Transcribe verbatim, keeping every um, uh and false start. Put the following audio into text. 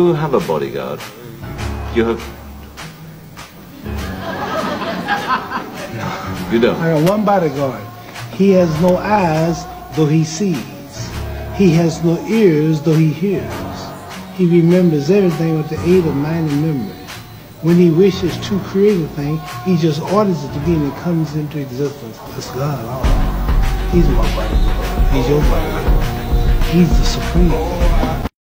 You have a bodyguard. You have... You don't? I got one bodyguard. He has no eyes, though he sees. He has no ears, though he hears. He remembers everything with the aid of mind and memory. When he wishes to create a thing, he just orders it to be and it comes into existence. That's God. All right. He's my bodyguard. He's your bodyguard. He's the supreme.